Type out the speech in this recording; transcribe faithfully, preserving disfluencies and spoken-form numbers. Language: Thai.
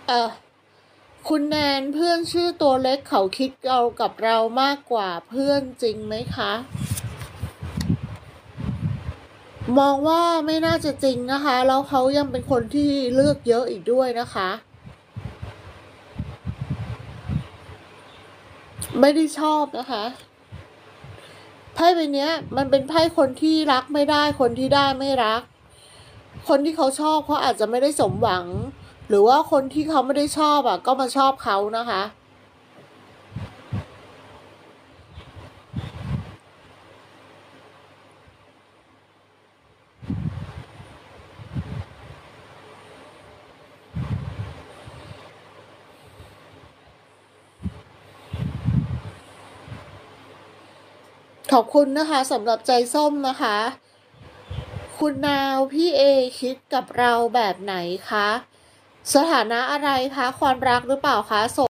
เออคุณแนนเพื่อนชื่อตัวเล็กเขาคิดเรากับเรามากกว่าเพื่อนจริงไหมคะ มองว่าไม่น่าจะจริงนะคะแล้วเขายังเป็นคนที่เลือกเยอะอีกด้วยนะคะ ไม่ได้ชอบนะคะไพ่ใบนี้มันเป็นไพ่คนที่รักไม่ได้คนที่ได้ไม่รัก คนที่เขาชอบเขาอาจจะไม่ได้สมหวัง หรือว่าคนที่เขาไม่ได้ชอบอ่ะก็มาชอบเขานะคะ ขอบคุณนะคะสำหรับใจส้มนะคะ คุณนาวพี่เอคิดกับเราแบบไหนคะ สถานะอะไรคะความรักหรือเปล่าคะ